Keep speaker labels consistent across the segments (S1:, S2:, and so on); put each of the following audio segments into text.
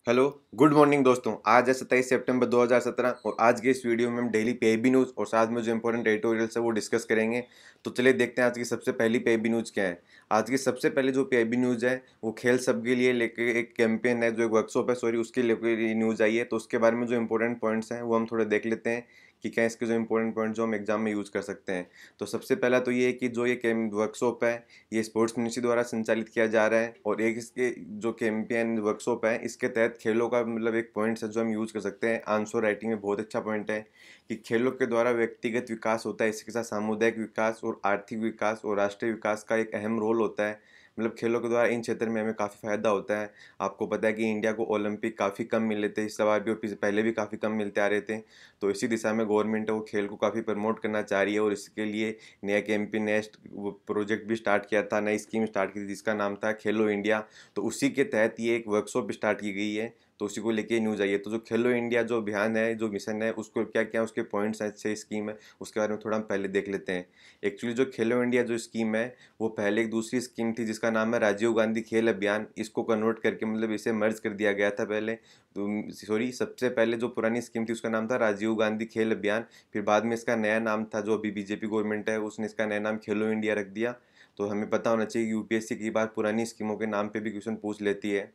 S1: Hello, good morning दोस्तों। आज है 27 सितंबर 2017 और आज के इस वीडियो में हम डेली पीआईबी न्यूज़ और साथ में जो इंपॉर्टेंट एडिटोरियल्स है वो डिस्कस करेंगे। तो चलिए देखते हैं आज की सबसे पहली पीआईबी न्यूज़ क्या है। आज की सबसे पहले जो पीआईबी न्यूज़ है वो खेल सबके लिए लेके एक कैंपेन है, जो एक वर्कशॉप है सॉरी, उसके लेके न्यूज़ आई है। तो उसके बारे में जो इंपॉर्टेंट पॉइंट्स हैं वो हम थोड़े देख लेते हैं कि क्या इसके जो इंपॉर्टेंट पॉइंट जो हम एग्जाम में यूज़ कर सकते हैं। तो सबसे पहला तो ये है कि जो ये वर्कशॉप है ये स्पोर्ट्स मिनिस्ट्री द्वारा संचालित किया जा रहा है और एक इसके जो कैंपेन वर्कशॉप है इसके तहत खेलों का मतलब एक पॉइंट है जो हम यूज़ कर सकते हैं। आंसर राइटिंग में बहुत अच्छा पॉइंट है कि खेलों के द्वारा व्यक्तिगत विकास होता है, इसके साथ सामुदायिक विकास और आर्थिक विकास और राष्ट्रीय विकास का एक अहम रोल होता है। मतलब खेलों के द्वारा इन क्षेत्र में हमें काफ़ी फायदा होता है। आपको पता है कि इंडिया को ओलंपिक काफ़ी कम मिले थे इस बार भी और पहले भी काफ़ी कम मिलते आ रहे थे। तो इसी दिशा में गवर्नमेंट है वो खेल को काफ़ी प्रमोट करना चाह रही है और इसके लिए नया कैंपेन नेक्स्ट प्रोजेक्ट भी स्टार्ट किया था, नई स्कीम स्टार्ट की थी जिसका नाम था खेलो इंडिया। तो उसी के तहत ये एक वर्कशॉप स्टार्ट की गई है। तो उसी को लेके न्यूज़ आई है। तो जो खेलो इंडिया जो अभियान है, जो मिशन है, उसको क्या क्या उसके पॉइंट्स हैं, अच्छे स्कीम है, उसके बारे में थोड़ा हम पहले देख लेते हैं। एक्चुअली जो खेलो इंडिया जो स्कीम है वो पहले एक दूसरी स्कीम थी जिसका नाम है राजीव गांधी खेल अभियान। इसको कन्वर्ट करके मतलब इसे मर्ज कर दिया गया था पहले। तो सॉरी, सबसे पहले जो पुरानी स्कीम थी उसका नाम था राजीव गांधी खेल अभियान। फिर बाद में इसका नया नाम था, जो अभी बीजेपी गवर्नमेंट है उसने इसका नया नाम खेलो इंडिया रख दिया। तो हमें पता होना चाहिए कि यूपीएससी की बार पुरानी स्कीमों के नाम पे भी क्वेश्चन पूछ लेती है।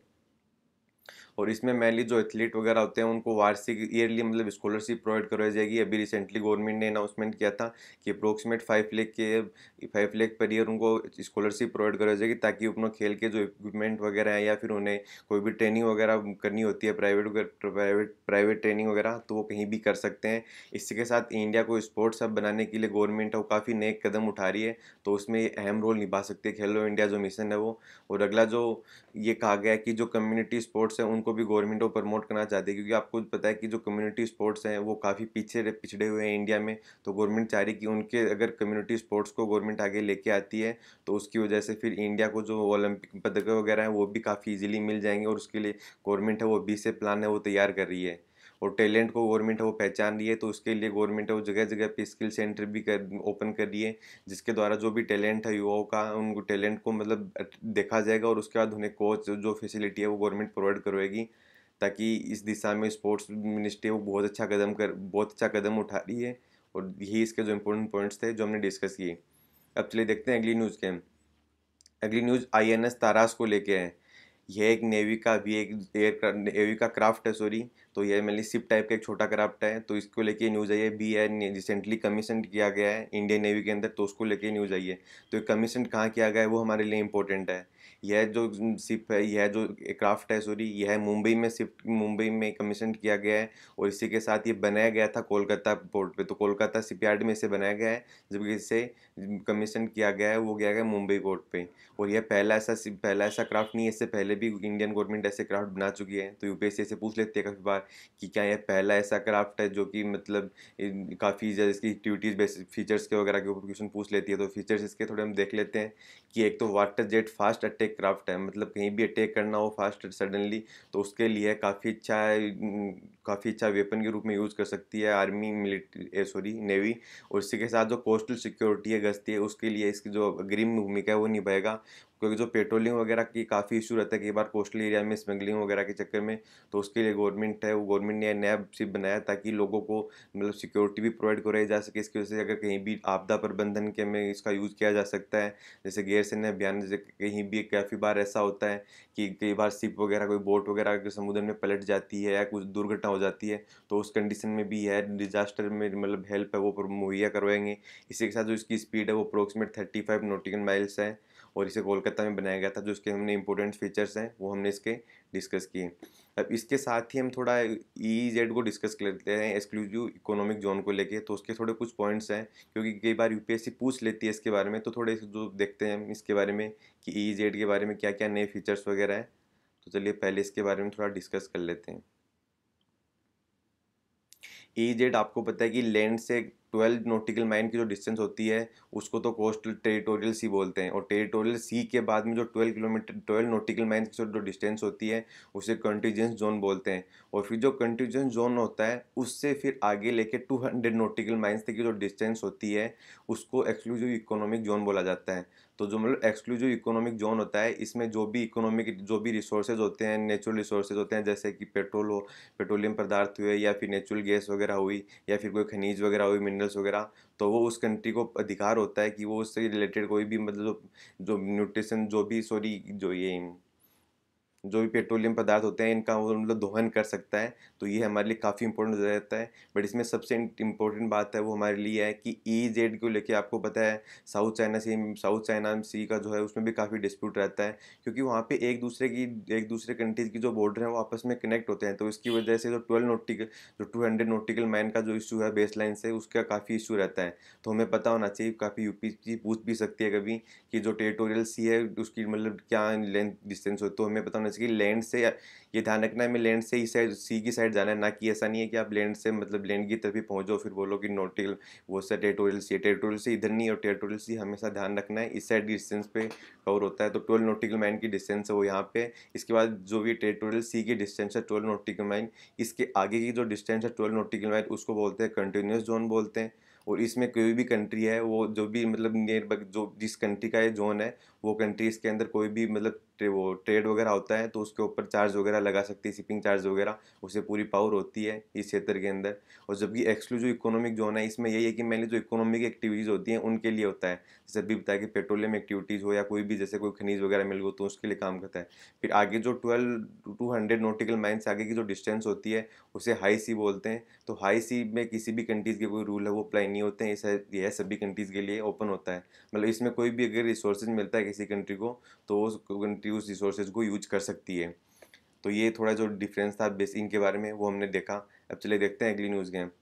S1: और इसमें मेनली जो एथलीट वगैरह होते हैं उनको वार्षिक ईयरली मतलब स्कॉलरशिप प्रोवाइड करवाई जाएगी। अभी रिसेंटली गवर्नमेंट ने अनाउंसमेंट किया था कि अप्रोक्सीमेट 5 लाख पर ईयर उनको स्कॉलरशिप प्रोवाइड करवाई जाएगी, ताकि अपना खेल के जो इक्विपमेंट वगैरह हैं या फिर उन्हें कोई भी ट्रेनिंग वगैरह करनी होती है, प्राइवेट ट्रेनिंग वगैरह, तो वो कहीं भी कर सकते हैं। इसी के साथ इंडिया को स्पोर्ट्स हब बनाने के लिए गवर्नमेंट है वो काफ़ी नए कदम उठा रही है। तो उसमें अहम रोल निभा सकती है खेलो इंडिया जो मिशन है वो। और अगला जो ये कहा गया है कि जो कम्युनिटी स्पोर्ट्स हैं उनको भी गवर्नमेंट को प्रमोट करना चाहती है, क्योंकि आपको पता है कि जो कम्युनिटी स्पोर्ट्स हैं वो काफ़ी पिछड़े हुए हैं इंडिया में। तो गवर्नमेंट चाह रही है कि उनके अगर कम्युनिटी स्पोर्ट्स को गवर्नमेंट आगे लेके आती है तो उसकी वजह से फिर इंडिया को जो ओलंपिक पदक वगैरह हैं वो भी काफ़ी इजीली मिल जाएंगे। और उसके लिए गवर्नमेंट है वो अभी से प्लान है वो तैयार कर रही है। और टैलेंट को गवर्नमेंट है वो पहचान रही है। तो उसके लिए गवर्नमेंट है वो जगह जगह पे स्किल सेंटर भी कर ओपन कर रही है, जिसके द्वारा जो भी टैलेंट है युवाओं का उनको टैलेंट को मतलब देखा जाएगा और उसके बाद उन्हें कोच जो फैसिलिटी है वो गवर्नमेंट प्रोवाइड करवाएगी। ताकि इस दिशा में स्पोर्ट्स मिनिस्ट्री वो बहुत अच्छा कदम उठा रही है। और यही इसके जो इम्पोर्टेंट पॉइंट्स थे जो हमने डिस्कस किए। अब चलिए देखते हैं अगली न्यूज़ के। अगली न्यूज़ आईएनएस तारास को लेके है। यह एक नेवी का भी एक नेवी का क्राफ्ट है सॉरी। तो यह मेनली शिप टाइप का एक छोटा क्राफ्ट है। तो इसको लेके न्यूज़ आई है, बी है रिसेंटली कमीशन किया गया है इंडियन नेवी के अंदर, तो उसको लेके न्यूज़ आई है। तो ये कमीशन कहाँ किया गया है वो हमारे लिए इंपॉर्टेंट है। यह जो शिप है, यह जो क्राफ्ट है सॉरी, यह मुंबई में कमीशन किया गया है। और इसी के साथ ये बनाया गया था कोलकाता पोर्ट पे, तो कोलकाता शिपयार्ड में इसे बनाया गया है। जबकि इसे कमीशन किया गया है वो गया है मुंबई पोर्ट पे। और यह पहला ऐसा क्राफ्ट नहीं है, इससे पहले भी इंडियन गवर्नमेंट ऐसे क्राफ्ट बना चुकी है। तो यूपीएससी से पूछ लेते हैं काफ़ी बार कि क्या यह पहला ऐसा क्राफ्ट है जो कि मतलब काफ़ी ज़्यादा इसकी एक्टिविटीज़ बेसिक फीचर्स के वगैरह के ऊपर क्वेश्चन पूछ लेती है। तो फीचर्स इसके थोड़े हम देख लेते हैं कि एक तो water jet fast attack craft है, मतलब कहीं भी अटैक करना हो फास्ट सडनली तो उसके लिए काफ़ी अच्छा वेपन के रूप में यूज़ कर सकती है आर्मी मिलिट्री सॉरी नेवी। और इसी के साथ जो कोस्टल सिक्योरिटी है गश्ती है उसके लिए इसकी जो अग्रिम भूमिका है वो निभाएगा। क्योंकि जो पेट्रोलिंग वगैरह की काफ़ी इशू रहता है कई बार कोस्टल एरिया में स्मगलिंग वगैरह के चक्कर में। तो उसके लिए गवर्नमेंट ने नया शिप बनाया ताकि लोगों को मतलब सिक्योरिटी भी प्रोवाइड कराई जा सके। इसकी वजह से अगर कहीं भी आपदा प्रबंधन के में इसका यूज़ किया जा सकता है। जैसे गैर सैन्य अभियान, जैसे कहीं भी काफ़ी बार ऐसा होता है कि कई बार शिप वगैरह कोई बोट वगैरह अगर समुद्र में पलट जाती है या कुछ दुर्घटना हो जाती है तो उस कंडीशन में भी यह डिजास्टर में मतलब हेल्प है वो मुहैया करवाएंगे। इसी के साथ जो इसकी स्पीड है वो अप्रोक्सीमेट 35 नॉटिकल माइल्स है। और इसे कोलकाता में बनाया गया था। जो इसके हमने इंपॉर्टेंट फीचर्स हैं वो हमने इसके डिस्कस किए। अब इसके साथ ही हम थोड़ा EEZ को डिस्कस कर लेते हैं, एक्सक्लूसिव इकोनॉमिक जोन को लेके। तो उसके थोड़े कुछ पॉइंट्स हैं क्योंकि कई बार यूपीएससी पूछ लेती है इसके बारे में। तो थोड़े जो देखते हैं हम इसके बारे में कि EEZ के बारे में क्या क्या नए फीचर्स वगैरह हैं। तो चलिए पहले इसके बारे में थोड़ा डिस्कस कर लेते हैं। EEZ आपको पता है कि लैंड से 12 नॉटिकल माइल की जो डिस्टेंस होती है उसको तो कोस्टल टेरिटोरियल सी बोलते हैं, और टेरिटोरियल सी के बाद में जो 12 नॉटिकल माइल की जो डिस्टेंस होती है उसे कंटीजेंस जोन बोलते हैं। और फिर जो कंटीजेंस जोन होता है उससे फिर आगे लेके 200 नॉटिकल माइल्स तक की जो डिस्टेंस होती है उसको एक्सक्लूसिव इकोनॉमिक जोन बोला जाता है। तो जो मतलब एक्सक्लूसिव इकोनॉमिक जोन होता है इसमें जो भी रिसोर्सेज होते हैं, नेचुरल रिसोर्सेज होते हैं, जैसे कि पेट्रोल हो, पेट्रोलियम पदार्थ हुए, या फिर नेचुरल गैस वगैरह हुई, या फिर कोई खनिज वगैरह हुई, मिनरल्स वगैरह, तो वो उस कंट्री को अधिकार होता है कि वो उससे रिलेटेड कोई भी मतलब जो न्यूट्रिशन जो भी सॉरी जो भी पेट्रोलियम पदार्थ होते हैं इनका वो मतलब दोहन कर सकता है। तो ये हमारे लिए काफ़ी इंपॉर्टेंट हो जाता है। बट इसमें सबसे इम्पोर्टेंट बात है वो हमारे लिए है कि EEZ को लेके आपको पता है साउथ चाइना सी का जो है उसमें भी काफ़ी डिस्प्यूट रहता है, क्योंकि वहाँ पे एक दूसरे कंट्रीज की जो बॉर्डर है वो आपस में कनेक्ट होते हैं। तो इसकी वजह से जो 200 नॉटिकल माइल का जो इशू है बेस लाइन से उसका काफ़ी इशू रहता है। तो हमें पता होना चाहिए, काफ़ी यूपीएससी पूछ भी सकती है कभी कि जो टेरिटोरियल सी है उसकी मतलब क्या लेंथ डिस्टेंस हो, तो हमें पता होना चाहिए कि लैंड से ये ध्यान रखना है, हमें लैंड से इस साइड सी की साइड जाना है, ना कि ऐसा नहीं है कि आप लैंड से मतलब लैंड की तरफ ही पहुंचो फिर बोलो कि नॉटिकल वो से टेरिटोरियल से इधर नहीं, और टेरिटोरियल सी हमेशा ध्यान रखना है इस साइड डिस्टेंस पे कवर होता है। तो 12 नॉटिकल माइल की डिस्टेंस है वो यहाँ पे। इसके बाद जो भी टेरिटोरियल सी की डिस्टेंस है 12 नॉटिकल माइल, इसके आगे की जो डिस्टेंस है 12 नॉटिकल माइल उसको बोलते हैं कंटिन्यूस जोन बोलते हैं। और इसमें कोई भी कंट्री है वो जो भी मतलब नियर जो जिस कंट्री का ये जोन है वो कंट्री इसके अंदर कोई भी मतलब वो ट्रेड वगैरह होता है तो उसके ऊपर चार्ज वगैरह लगा सकती है, शिपिंग चार्ज वगैरह, उसे पूरी पावर होती है इस क्षेत्र के अंदर। और जबकि एक्सक्लूसिव इकोनॉमिक जोन है इसमें यही है कि मैंने जो इकोनॉमिक एक्टिविटीज़ होती हैं उनके लिए होता है, जैसे अभी बताया कि पेट्रोलियम एक्टिविटीज़ हो या कोई भी जैसे कोई खनिज वगैरह मिल गो तो उसके लिए काम करता है। फिर आगे जो 200 नॉटिकल माइल से आगे की जो डिस्टेंस होती है उसे हाई सी बोलते हैं। तो हाई सी में किसी भी कंट्रीज़ के कोई रूल है वो अप्लाई नहीं होते हैं, यह सभी कंट्रीज़ के लिए ओपन होता है। मतलब इसमें कोई भी अगर रिसोर्सेज मिलता है किसी कंट्री को तो उस कंट्री उस रिसोर्सेज को यूज कर सकती है। तो ये थोड़ा जो डिफरेंस था बेसिंग के बारे में वो हमने देखा। अब चले देखते हैं अगली न्यूज़ गेम।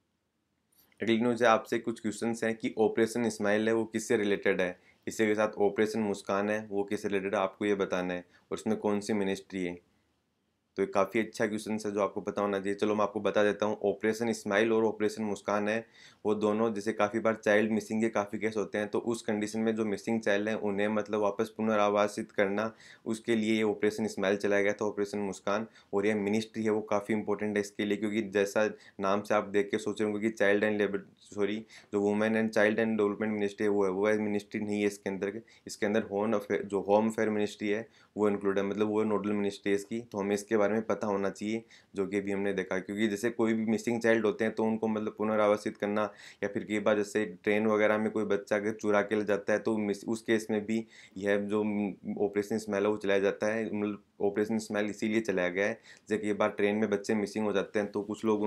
S1: अगली न्यूज़ है आपसे कुछ क्वेश्चंस हैं कि ऑपरेशन स्माइल है वो किससे रिलेटेड है, इसी के साथ ऑपरेशन मुस्कान है वो किससे रिलेटेड है आपको ये बताना है, और उसमें कौन सी मिनिस्ट्री है। तो ये काफ़ी अच्छा क्वेश्चन है जो आपको पता होना चाहिए। चलो मैं आपको बता देता हूँ, ऑपरेशन स्माइल और ऑपरेशन मुस्कान है वो दोनों, जैसे काफ़ी बार चाइल्ड मिसिंग के काफ़ी केस होते हैं तो उस कंडीशन में जो मिसिंग चाइल्ड हैं उन्हें मतलब वापस पुनर्वासित करना, उसके लिए ये ऑपरेशन स्माइल चलाया गया था, ऑपरेशन मुस्कान। और ये मिनिस्ट्री है वो काफ़ी इंपॉर्टेंट है इसके लिए, क्योंकि जैसा नाम से आप देख के सोच रहे होंगे कि चाइल्ड एंड लेबर सॉरी जो women and child and development ministry है वो है मिनिस्ट्री नहीं है इसके अंदर। इसके अंदर होम अफेयर मिनिस्ट्री है वो इंक्लूड है, मतलब वो नोडल मिनिस्ट्री है इसकी। तो हमें इसके बारे में पता होना चाहिए, जो कि अभी हमने देखा, क्योंकि जैसे कोई भी मिसिंग चाइल्ड होते हैं तो उनको मतलब पुनर्वासित करना, या फिर कई बार जैसे ट्रेन वगैरह में कोई बच्चा अगर चुरा के ले जाता है तो उस केस में भी यह जो ऑपरेशन स्मेल है वो चलाया जाता है। मतलब ऑपरेशन स्मेल इसीलिए चलाया गया है, जैसे कई बार ट्रेन में बच्चे मिसिंग हो जाते हैं तो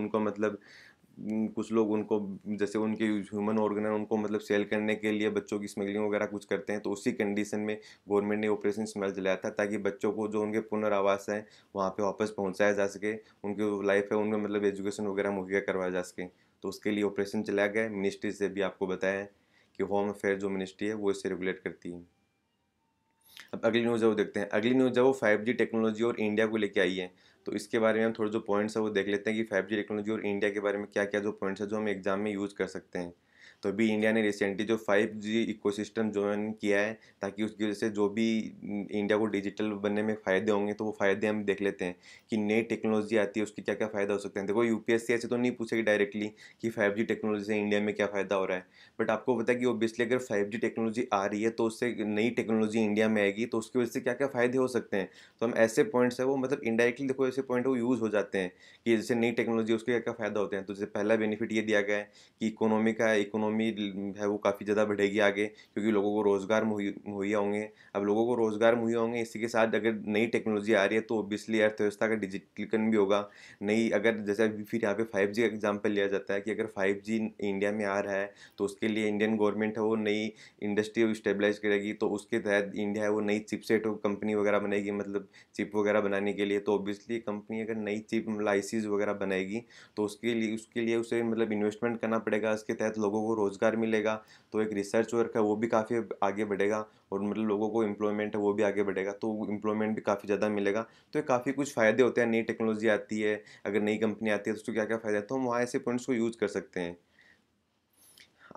S1: कुछ लोग उनको जैसे उनके ह्यूमन ऑर्गन है उनको मतलब सेल करने के लिए बच्चों की स्मगलिंग वगैरह कुछ करते हैं। तो उसी कंडीशन में गवर्नमेंट ने ऑपरेशन स्मेल चलाया था ताकि बच्चों को जो उनके पुनर्वास है वहाँ पे वापस पहुँचाया जा सके, उनकी लाइफ है उनमें मतलब एजुकेशन वगैरह मुहैया करवाया जा सके। तो उसके लिए ऑपरेशन चलाया गया है। मिनिस्ट्री से भी आपको बताया है कि होम अफेयर जो मिनिस्ट्री है वो इससे रेगुलेट करती है। अब अगली न्यूज़ है वो देखते हैं। अगली न्यूज़ है वो 5G टेक्नोलॉजी और इंडिया को लेके आई है। तो इसके बारे में हम थोड़े जो पॉइंट्स है वो देख लेते हैं कि 5G टेक्नोलॉजी और इंडिया के बारे में क्या क्या जो पॉइंट्स है जो हम एग्जाम में यूज़ कर सकते हैं। तो अभी इंडिया ने रिसेंटली जो 5G इकोसिस्टम ज्वाइन किया है ताकि उसकी वजह से जो भी इंडिया को डिजिटल बनने में फ़ायदे होंगे तो वो फ़ायदे हम देख लेते हैं कि नई टेक्नोलॉजी आती है उसके क्या क्या फ़ायदा हो सकते हैं। देखो यूपीएससी ऐसे तो नहीं पूछेगी डायरेक्टली कि 5G टेक्नोलॉजी से इंडिया में क्या फ़ायदा हो रहा है, बट आपको पता है कि ओब्वियसली अगर 5G टेक्नोलॉजी आ रही है तो उससे नई टेक्नोलॉजी इंडिया में आएगी तो उसकी वजह से क्या क्या फ़ायदे हो सकते हैं। तो हम ऐसे पॉइंट्स है वो मतलब इनडायरेक्टली देखो ऐसे पॉइंट वो यूज़ हो जाते हैं कि जैसे नई टेक्नोलॉजी उसके क्या क्या फ़ायदा होते हैं। तो जैसे पहला बेनिफिट ये दिया गया है कि इकोनॉमी है वो काफ़ी ज़्यादा बढ़ेगी आगे, क्योंकि लोगों को रोज़गार मुहैया होंगे। अब लोगों को रोज़गार मुहैया होंगे, इसी के साथ अगर नई टेक्नोलॉजी आ रही है तो ओब्वियसली अर्थव्यवस्था का डिजिटलीकरण भी होगा। नई अगर जैसे अभी फिर यहाँ पे 5G का एग्जाम्पल लिया जाता है कि अगर 5G इंडिया में आ रहा है तो उसके लिए इंडियन गवर्नमेंट है वो नई इंडस्ट्री स्टेबलाइज करेगी। तो उसके तहत इंडिया है वो नई चिपसेट कंपनी वगैरह बनेगी, मतलब चिप वगैरह बनाने के लिए। तो ऑब्वियसली कंपनी अगर नई चिप मतलब आईसीज वगैरह बनाएगी तो उसके लिए उसे मतलब इन्वेस्टमेंट करना पड़ेगा, इसके तहत लोगों को रोज़गार मिलेगा। तो एक रिसर्च वर्क है वो भी काफ़ी आगे बढ़ेगा, और मतलब लोगों को एम्प्लॉयमेंट है वो भी आगे बढ़ेगा, तो एम्प्लॉयमेंट भी काफ़ी ज़्यादा मिलेगा। तो ये काफ़ी कुछ फ़ायदे होते हैं, नई टेक्नोलॉजी आती है, अगर नई कंपनी आती है तो उसको क्या क्या फ़ायदा है, तो हम वहाँ ऐसे पॉइंट्स को यूज़ कर सकते हैं।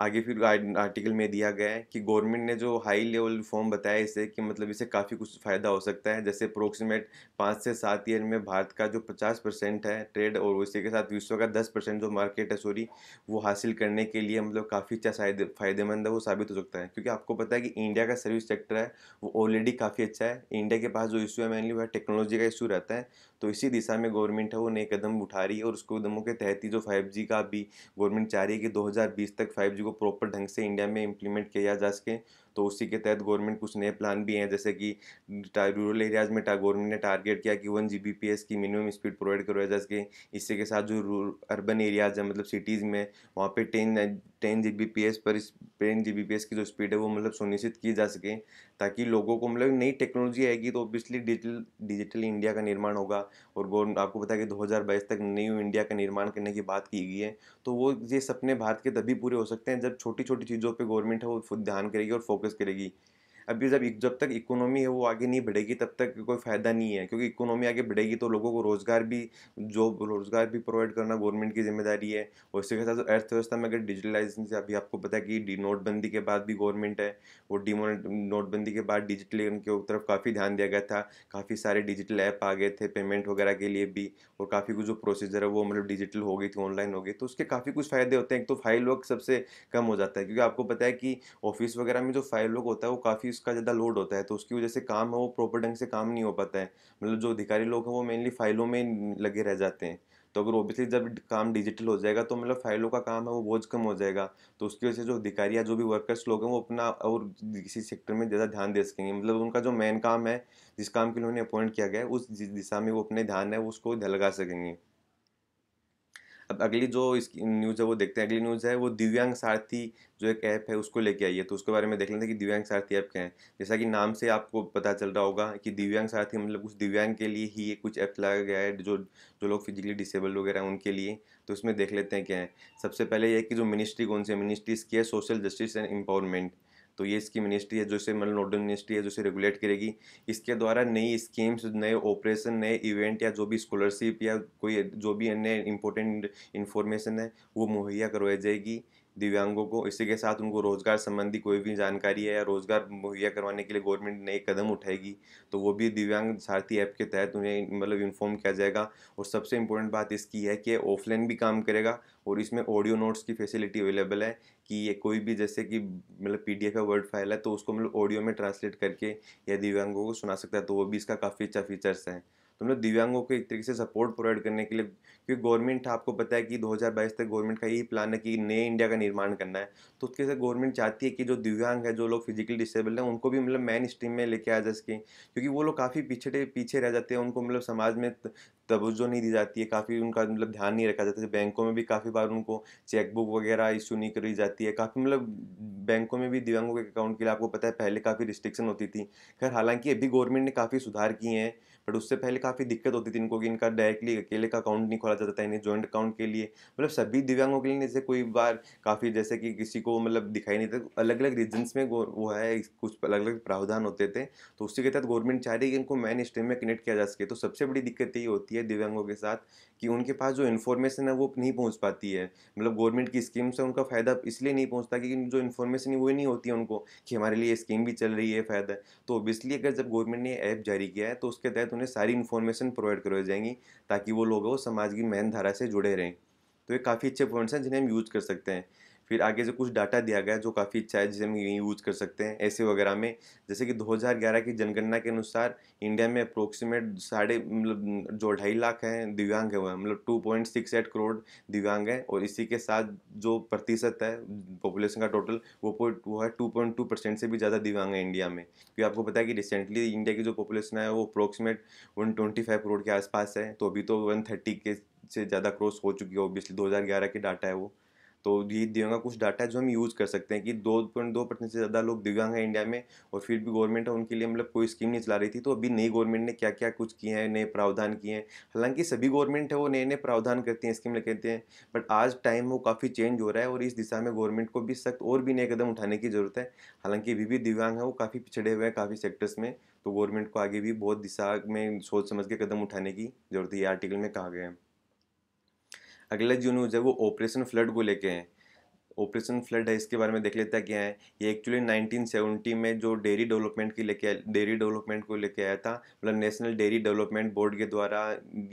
S1: आगे फिर आर्टिकल में दिया गया है कि गवर्नमेंट ने जो हाई लेवल रिफॉर्म बताया इसे कि मतलब इससे काफ़ी कुछ फ़ायदा हो सकता है, जैसे अप्रोक्सीमेट 5 से 7 ईयर में भारत का जो 50% है ट्रेड और उसी के साथ विश्व का 10% जो मार्केट है सॉरी वो हासिल करने के लिए मतलब काफ़ी अच्छा फ़ायदेमंद है वो साबित हो सकता है, क्योंकि आपको पता है कि इंडिया का सर्विस सेक्टर है वो ऑलरेडी काफ़ी अच्छा है। इंडिया के पास जो इशू है मेनली वह टेक्नोलॉजी का इशू रहता है, तो इसी दिशा में गवर्नमेंट है वो नए कदम उठा रही है और उसको कदमों के तहत ही जो 5G का भी गवर्नमेंट चाह रही है कि 2020 तक 5G को प्रॉपर ढंग से इंडिया में इम्प्लीमेंट किया जा सके। तो उसी के तहत गवर्नमेंट कुछ नए प्लान भी हैं, जैसे कि रूरल एरियाज में गवर्नमेंट ने टारगेट किया कि 1 Gbps की मिनिमम स्पीड प्रोवाइड करवाया जा सके। इसी के साथ जो अर्बन एरियाज है मतलब सिटीज़ में वहाँ पे 10 Gbps पर 10 Gbps की जो स्पीड है वो मतलब सुनिश्चित की जा सके, ताकि लोगों को मतलब नई टेक्नोलॉजी आएगी तो ऑब्वियसली डिजिटल इंडिया का निर्माण होगा। और गवर्नमेंट आपको पता है कि 2022 तक न्यू इंडिया का निर्माण करने की बात की गई है। तो वो ये सपने भारत के तभी पूरे हो सकते हैं जब छोटी छोटी चीज़ों पे गवर्नमेंट है वो खुद ध्यान करेगी और फोकस करेगी। अभी जब तक इकोनॉमी है वो आगे नहीं बढ़ेगी तब तक कोई फ़ायदा नहीं है, क्योंकि इकोनॉमी आगे बढ़ेगी तो लोगों को रोज़गार भी प्रोवाइड करना गवर्नमेंट की जिम्मेदारी है। और इसके साथ अर्थव्यवस्था में अगर डिजिटलाइजेशन से अभी आपको पता है कि नोटबंदी के बाद भी गवर्नमेंट है वो नोटबंदी के बाद डिजिटलीकरण की तरफ काफ़ी ध्यान दिया गया था। काफ़ी सारे डिजिटल ऐप आ गए थे पेमेंट वगैरह के लिए भी, और काफ़ी कुछ जो प्रोसीजर है वो मतलब डिजिटल हो गई थी, ऑनलाइन हो गई, तो उसके काफ़ी कुछ फ़ायदे होते हैं। एक तो फाइल वर्क सबसे कम हो जाता है, क्योंकि आपको पता है कि ऑफिस वगैरह में जो फाइल वर्क होता है वो काफ़ी उसका ज़्यादा लोड होता है, तो उसकी वजह से काम है वो प्रॉपर ढंग से काम नहीं हो पाता है। मतलब जो अधिकारी लोग हैं वो मेनली फाइलों में लगे रह जाते हैं। तो अगर ऑब्वियसली जब काम डिजिटल हो जाएगा तो मतलब फाइलों का काम है वो बोझ कम हो जाएगा। तो उसकी वजह से जो अधिकारी या जो भी वर्कर्स लोग हैं वो अपना और किसी सेक्टर में ज़्यादा ध्यान दे सकेंगे। मतलब उनका जो मेन काम है जिस काम के लिए उन्हें अपॉइंट किया गया है उस दिशा में वो अपने ध्यान है वो उसको लगा सकेंगे। अब अगली जो इसकी न्यूज़ है वो देखते हैं। अगली न्यूज़ है वो दिव्यांग सारथी जो एक ऐप है उसको लेके आई है, तो उसके बारे में देख लेते हैं कि दिव्यांग सारथी ऐप क्या है। जैसा कि नाम से आपको पता चल रहा होगा कि दिव्यांग सारथी मतलब कुछ दिव्यांग के लिए ही ये कुछ ऐप लाया गया है, जो जो लोग फिजिकली डिसेबल्ड वगैरह हैं उनके लिए। तो इसमें देख लेते हैं क्या है। सबसे पहले ये कि जो मिनिस्ट्री कौन सी है, मिनिस्ट्री इसकी है सोशल जस्टिस एंड एम्पावरमेंट। तो ये इसकी मिनिस्ट्री है जो इसे मतलब नोडल मिनिस्ट्री है जो इसे रेगुलेट करेगी। इसके द्वारा नई स्कीम्स, नए ऑपरेशन, नए इवेंट या जो भी स्कॉलरशिप या कोई जो भी अन्य इंपॉर्टेंट इन्फॉर्मेशन है वो मुहैया करवाई जाएगी दिव्यांगों को। इसी के साथ उनको रोजगार संबंधी कोई भी जानकारी है या रोजगार मुहैया करवाने के लिए गवर्नमेंट नए कदम उठाएगी, तो वो भी दिव्यांग सारथी ऐप के तहत उन्हें मतलब इन्फॉर्म किया जाएगा। और सबसे इम्पोर्टेंट बात इसकी है कि ऑफलाइन भी काम करेगा और इसमें ऑडियो नोट्स की फैसिलिटी अवेलेबल है कि ये कोई भी जैसे कि मतलब पीडीएफ या वर्ड फाइल है तो उसको मतलब ऑडियो में ट्रांसलेट करके या दिव्यांगों को सुना सकता है, तो वो भी इसका काफ़ी अच्छा फीचर्स है। तो मतलब दिव्यांगों को एक तरीके से सपोर्ट प्रोवाइड करने के लिए, क्योंकि गवर्नमेंट आपको पता है कि 2022 तक गवर्नमेंट का यही प्लान है कि नए इंडिया का निर्माण करना है। तो उसके साथ गवर्नमेंट चाहती है कि जो दिव्यांग है, जो लोग फिजिकली डिसेबल्ड हैं, उनको भी मतलब मेन स्ट्रीम में लेके आ जा सके, क्योंकि वो लोग काफ़ी पीछे रह जाते हैं। उनको मतलब समाज में तवज्जो नहीं दी जाती है, काफ़ी उनका मतलब ध्यान नहीं रखा जाता है। बैंकों में भी काफ़ी बार उनको चेकबुक वगैरह इशू नहीं करी जाती है। काफ़ी मतलब बैंकों में भी दिव्यांगों के अकाउंट के लिए आपको पता है पहले काफ़ी रिस्ट्रिक्शन होती थी। खैर हालांकि अभी गवर्नमेंट ने काफ़ी सुधार किए हैं, बट उससे पहले काफ़ी दिक्कत होती थी इनको कि इनका डायरेक्टली अकेले का अकाउंट नहीं खोला जाता था, इन्हें जॉइंट अकाउंट के लिए मतलब सभी दिव्यांगों के लिए जैसे कोई बार काफ़ी जैसे कि किसी को मतलब दिखाई नहीं देता, अलग अलग रीजन्स में वो है कुछ अलग अलग प्रावधान होते थे। तो उसी के तहत गवर्नमेंट चाह रही है कि इनको मेन स्ट्रीम में कनेक्ट किया जा सके। तो सबसे बड़ी दिक्कत यही होती है दिव्यांगों के साथ कि उनके पास जो इन्फॉर्मेशन है वो नहीं पहुंच पाती है। मतलब गवर्नमेंट की स्कीम से उनका फ़ायदा इसलिए नहीं पहुंचता कि जो इन्फॉर्मेशन है वो ही नहीं होती है उनको कि हमारे लिए स्कीम भी चल रही है, फ़ायदा है। तो ऑब्वियसली अगर जब गवर्नमेंट ने ऐप जारी किया है तो उसके तहत उन्हें सारी इन्फॉर्मेशन प्रोवाइड करवाई जाएंगी, ताकि वो लोग वो समाज की मेन धारा से जुड़े रहें। तो ये काफ़ी अच्छे पॉइंट्स हैं जिन्हें हम यूज़ कर सकते हैं। फिर आगे से कुछ डाटा दिया गया है जो काफ़ी अच्छा है जिसे हम यूज़ कर सकते हैं ऐसे वगैरह में। जैसे कि 2011 की जनगणना के अनुसार इंडिया में अप्रोक्सीमेट साढ़े मतलब जो 2.5 लाख हैं दिव्यांग है, वो मतलब 2.68 करोड़ दिव्यांग हैं। और इसी के साथ जो प्रतिशत है पॉपुलेशन का टोटल वो है 2.2% से भी ज़्यादा दिव्यांग है इंडिया में। क्योंकि आपको पता है कि रिसेंटली इंडिया की जो पॉपुलेशन है वो अप्रोक्सीमेट 125 करोड़ के आसपास है, तो अभी तो 130 के से ज़्यादा क्रॉस हो चुकी है, ऑब्वियसली 2011 की डाटा है वो। तो ये दिव्यांग का कुछ डाटा है जो हम यूज़ कर सकते हैं कि 2.2% से ज़्यादा लोग दिव्यांग हैं इंडिया में, और फिर भी गवर्नमेंट है उनके लिए मतलब कोई स्कीम नहीं चला रही थी। तो अभी नई गवर्नमेंट ने क्या क्या कुछ किए हैं, नए प्रावधान किए हैं। हालांकि सभी गवर्नमेंट है वो नए नए प्रावधान करती हैं, स्कीम लेके कहते हैं, बट आज टाइम वो काफ़ी चेंज हो रहा है और इस दिशा में गवर्नमेंट को भी सख्त और भी नए कदम उठाने की ज़रूरत है। हालांकि अभी भी दिव्यांग है वो काफ़ी पिछड़े हुए हैं काफ़ी सेक्टर्स में, तो गवर्नमेंट को आगे भी बहुत दिशा में सोच समझ के कदम उठाने की ज़रूरत है, ये आर्टिकल में कहा गया है। अगला जो न्यूज़ है वो ऑपरेशन फ्लड को लेके है। ऑपरेशन फ्लड है, इसके बारे में देख लेते हैं क्या है। ये एक्चुअली 1970 में जो डेयरी डेवलपमेंट को लेके आया था, मतलब नेशनल डेयरी डेवलपमेंट बोर्ड के द्वारा।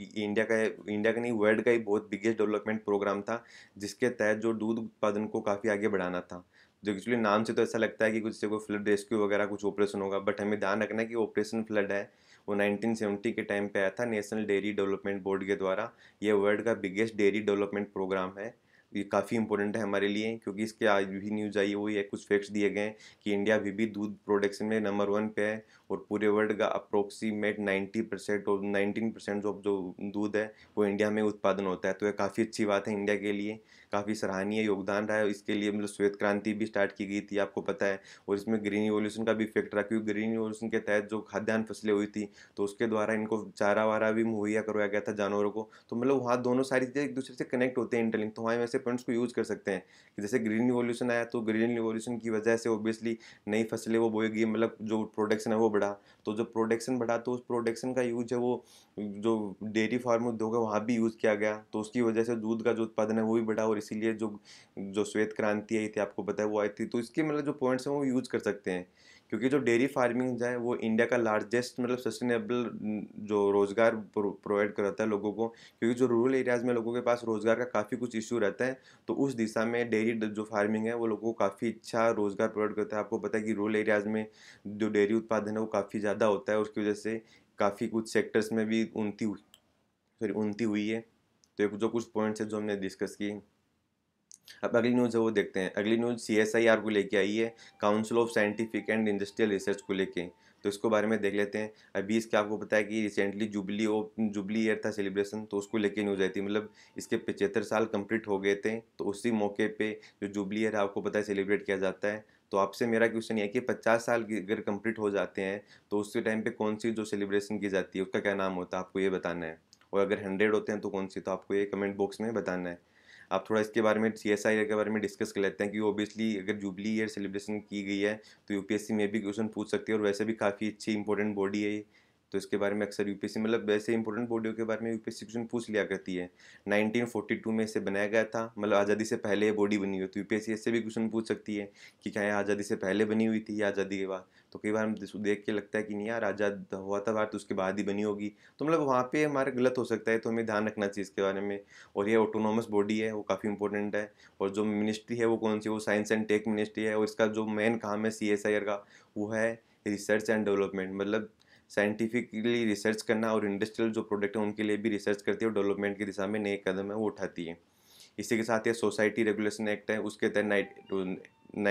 S1: इंडिया का नहीं, वर्ल्ड का ही बहुत बिगेस्ट डेवलपमेंट प्रोग्राम था, जिसके तहत जो दूध उत्पादन को काफ़ी आगे बढ़ाना था। जो एक्चुअली नाम से तो ऐसा लगता है कि कुछ से कोई फ्लड रेस्क्यू वगैरह कुछ ऑपरेशन होगा, बट हमें ध्यान रखना है कि ऑपरेशन फ्लड है वो 1970 के टाइम पे आया था नेशनल डेयरी डेवलपमेंट बोर्ड के द्वारा। ये वर्ल्ड का बिगेस्ट डेयरी डेवलपमेंट प्रोग्राम है। ये काफ़ी इंपॉर्टेंट है हमारे लिए, क्योंकि इसके आज भी न्यूज़ आई हुई है, कुछ फैक्ट्स दिए गए हैं कि इंडिया अभी भी दूध प्रोडक्शन में नंबर 1 पे है, और पूरे वर्ल्ड का अप्रोक्सीमेट 90% और 19% जो दूध है वो इंडिया में उत्पादन होता है। तो ये काफ़ी अच्छी बात है इंडिया के लिए, काफ़ी सराहनीय योगदान रहा है इसके लिए। मतलब श्वेत क्रांति भी स्टार्ट की गई थी, आपको पता है, और इसमें ग्रीन रिवॉल्यूशन का भी इफेक्ट रहा, क्योंकि ग्रीन रिवॉल्यूशन के तहत जो खाद्यान्न फसलें हुई थी, तो उसके द्वारा इनको चारा वारा भी मुहैया करवाया गया था जानवरों को। तो मतलब वहाँ दोनों सारी चीज़ें एक दूसरे से कनेक्ट होते हैं, इंटरलिंक, तो वहाँ वैसे पॉइंट्स को यूज़ कर सकते हैं कि जैसे ग्रीन रिवॉल्यूशन आया, तो ग्रीन रिवॉल्यूशन की वजह से ऑब्वियसली नई फसलें वो बोएगी, मतलब जो प्रोडक्शन है वो बढ़ा, तो जो प्रोडक्शन बढ़ा तो उस प्रोडक्शन का यूज है वो जो डेयरी फार्म उद्योग है वहाँ भी यूज़ किया गया, तो उसकी वजह से दूध का जो उत्पादन है वो भी बढ़ा, और इसीलिए जो जो श्वेत क्रांति आई थी, आपको पता है, वो आई थी। तो इसके मतलब जो पॉइंट्स हैं वो यूज़ कर सकते हैं, क्योंकि जो डेयरी फार्मिंग है वो इंडिया का लार्जेस्ट मतलब सस्टेनेबल जो रोज़गार प्रोवाइड कराता है लोगों को, क्योंकि जो रूरल एरियाज़ में लोगों के पास रोज़गार का काफ़ी कुछ इशू रहता है, तो उस दिशा में डेयरी जो फार्मिंग है वो लोगों को काफ़ी अच्छा रोज़गार प्रोवाइड करता है। आपको पता है कि रूरल एरियाज़ में जो डेयरी उत्पादन है वो काफ़ी ज़्यादा होता है, उसकी वजह से काफ़ी कुछ सेक्टर्स में भी उन्नति हुई है। तो ये जो कुछ पॉइंट्स हैं जो हमने डिस्कस किए। अब अगली न्यूज़ है वो देखते हैं। अगली न्यूज़ CSIR को लेके आई है, council of scientific and industrial research को लेके। तो इसको बारे में देख लेते हैं। अभी इसके आपको पता है कि रिसेंटली जुबली ईयर था सेलिब्रेशन, तो उसको लेके न्यूज़ आई थी। मतलब इसके 75 साल कंप्लीट हो गए थे, तो उसी मौके पे जो जुबली ईयर है आपको पता है सेलिब्रेट किया जाता है। तो आपसे मेरा क्वेश्चन ये है कि 50 साल अगर कंप्लीट हो जाते हैं तो उसके टाइम पे कौन सी जो सेलिब्रेशन की जाती है उसका क्या नाम होता है, आपको ये बताना है। और अगर 100 होते हैं तो कौन सी, तो आपको ये कमेंट बॉक्स में बताना है। आप थोड़ा इसके बारे में CSIR के बारे में डिस्कस कर लेते हैं कि ऑब्वियसली अगर जुबली ईयर सेलिब्रेशन की गई है तो UPSC में भी क्वेश्चन पूछ सकती है, और वैसे भी काफ़ी अच्छी इंपॉर्टेंट बॉडी है ये। तो इसके बारे में अक्सर UPSC मतलब वैसे इंपॉर्टेंट बॉडियों के बारे में UPSC क्वेश्चन पूछ लिया करती है। 1942 में इसे बनाया गया था, मतलब आज़ादी से पहले ये बॉडी बनी हुई, तो UPSC इससे भी क्वेश्चन पूछ सकती है कि क्या ये आज़ादी से पहले बनी हुई थी या आज़ादी के बाद। तो कई बार हम देख के लगता है कि नहीं यार, आज़ाद हुआ था भारत तो उसके बाद ही बनी होगी, तो मतलब वहाँ पे हमारा गलत हो सकता है, तो हमें ध्यान रखना चाहिए इसके बारे में। और ये ऑटोनोमस बॉडी है, वो काफ़ी इंपॉर्टेंट है। और जो मिनिस्ट्री है वो कौन सी, वो साइंस एंड टेक मिनिस्ट्री है, और इसका जो मेन काम है CSIR का वो है रिसर्च एंड डेवलपमेंट, मतलब साइंटिफिकली रिसर्च करना, और इंडस्ट्रियल जो प्रोडक्ट है उनके लिए भी रिसर्च करती है, और डेवलपमेंट की दिशा में नए कदम है वो उठाती है। इसी के साथ ये सोसाइटी रेगुलेशन एक्ट है, उसके तहत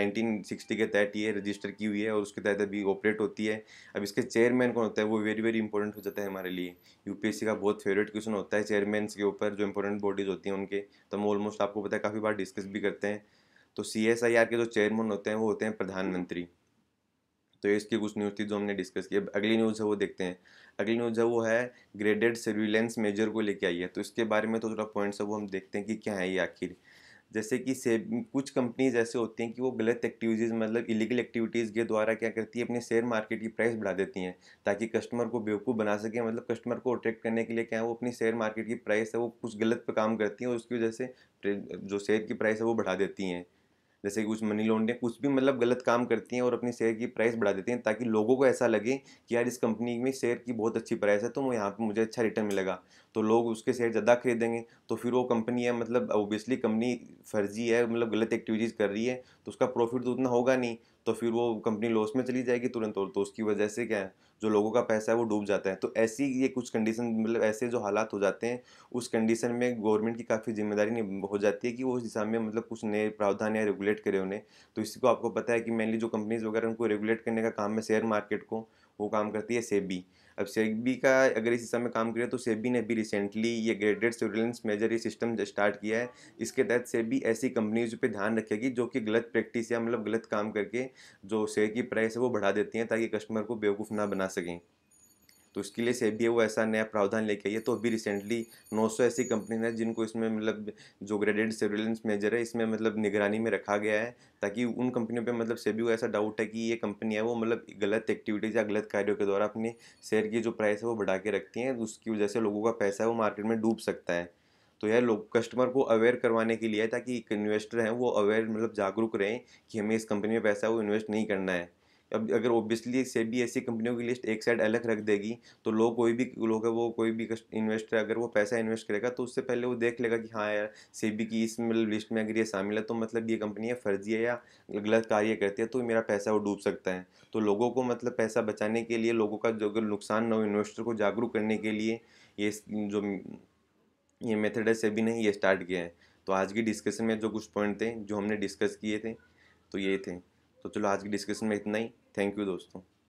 S1: 1960 के तहत ये रजिस्टर की हुई है, और उसके तहत अभी ऑपरेट होती है। अब इसके चेयरमैन कौन होता है वो वेरी वेरी इंपॉर्टेंट हो जाता है हमारे लिए। UPSC का बहुत फेवरेट क्वेश्चन होता है चेयरमैन के ऊपर, जो इंपॉर्टेंट बॉडीज होती हैं उनके, तो हम ऑलमोस्ट आपको पता है काफ़ी बार डिस्कस भी करते हैं। तो CSIR के जो चेयरमैन होते हैं वो होते हैं प्रधानमंत्री। तो ये इसकी कुछ न्यूज़ थी जो हमने डिस्कस की। अब अगली न्यूज़ है वो देखते हैं। अगली न्यूज़ है वो है ग्रेडेड सर्विलेंस मेजर को लेके आई है, तो इसके बारे में तो थोड़ा पॉइंट्स है वो हम देखते हैं कि क्या है ये आखिर। जैसे कि से कुछ कंपनीज ऐसे होती हैं कि वो गलत एक्टिविटीज़ मतलब इलीगल एक्टिविटीज़ के द्वारा क्या करती है, अपने शेयर मार्केट की प्राइस बढ़ा देती हैं, ताकि कस्टमर को बेवकूफ़ बना सके। मतलब कस्टमर को अट्रैक्ट करने के लिए क्या है, वो अपनी शेयर मार्केट की प्राइस है वो कुछ गलत पे काम करती हैं, और उसकी वजह से जो शेयर की प्राइस है वो बढ़ा देती हैं। जैसे कि कुछ मनी लॉन्ड्रिंग कुछ भी मतलब गलत काम करती हैं, और अपनी शेयर की प्राइस बढ़ा देती हैं, ताकि लोगों को ऐसा लगे कि यार इस कंपनी में शेयर की बहुत अच्छी प्राइस है, तो वो यहाँ पे मुझे अच्छा रिटर्न मिलेगा, तो लोग उसके शेयर ज़्यादा खरीदेंगे। तो फिर वो कंपनी है, मतलब ओबियसली कंपनी फर्जी है, मतलब गलत एक्टिविटीज़ कर रही है, तो उसका प्रॉफिट तो उतना होगा नहीं, तो फिर वो कंपनी लॉस में चली जाएगी तुरंत, और तो उसकी वजह से क्या है, जो लोगों का पैसा है वो डूब जाता है। तो ऐसी ये कुछ कंडीशन मतलब ऐसे जो हालात हो जाते हैं, उस कंडीशन में गवर्नमेंट की काफ़ी जिम्मेदारी हो जाती है कि वो उस दिशा में मतलब कुछ नए प्रावधान या रेगुलेट करे उन्हें। तो इसी को आपको पता है कि मेनली जो कंपनीज वगैरह उनको रेगुलेट करने का काम है शेयर मार्केट को, वो काम करती है सेबी। अब सेबी का अगर इस दिशा में काम करे, तो सेबी ने भी रिसेंटली ये ग्रेडेड सर्विलेंस मेजर ये सिस्टम स्टार्ट किया है। इसके तहत सेबी ऐसी कंपनीज पे ध्यान रखेगी जो कि गलत प्रैक्टिस या मतलब गलत काम करके जो शेयर की प्राइस है वो बढ़ा देती हैं, ताकि कस्टमर को बेवकूफ़ ना बना सकें। तो उसके लिए सेबी है वो ऐसा नया प्रावधान लेके आई है। तो अभी रिसेंटली 900 ऐसी कंपनी है जिनको इसमें मतलब जो ग्रेडेड सर्विलेंस मेजर है इसमें मतलब निगरानी में रखा गया है, ताकि उन कंपनियों पे मतलब सेबी को ऐसा डाउट है कि ये कंपनी है वो मतलब गलत एक्टिविटीज़ या गलत कार्यों के द्वारा अपनी शेयर की जो प्राइस है वो बढ़ा के रखती हैं, उसकी वजह से लोगों का पैसा है वो मार्केट में डूब सकता है। तो यह लोग कस्टमर को अवेयर करवाने के लिए है, ताकि एक इन्वेस्टर हैं वो अवेयर मतलब जागरूक रहें कि हमें इस कंपनी में पैसा वो इन्वेस्ट नहीं करना है। अब अगर ओब्वियसली सेबी ऐसी कंपनियों की लिस्ट एक साइड अलग रख देगी, तो लोग कोई भी लोग है वो कोई भी इन्वेस्टर अगर वो पैसा इन्वेस्ट करेगा तो उससे पहले वो देख लेगा कि हाँ यार, सेबी की इस मतलब लिस्ट में अगर ये शामिल है तो मतलब ये कंपनी है फर्जी है या गलत कार्य करती है, तो मेरा पैसा वो डूब सकता है। तो लोगों को मतलब पैसा बचाने के लिए, लोगों का जो अगर नुकसान ना हो, इन्वेस्टर को जागरूक करने के लिए जो ये मेथड है सेबी ने ये स्टार्ट किया है। तो आज की डिस्कशन में जो कुछ पॉइंट थे जो हमने डिस्कस किए थे तो ये थे। तो चलो आज की डिस्कशन में इतना ही। थैंक यू दोस्तों।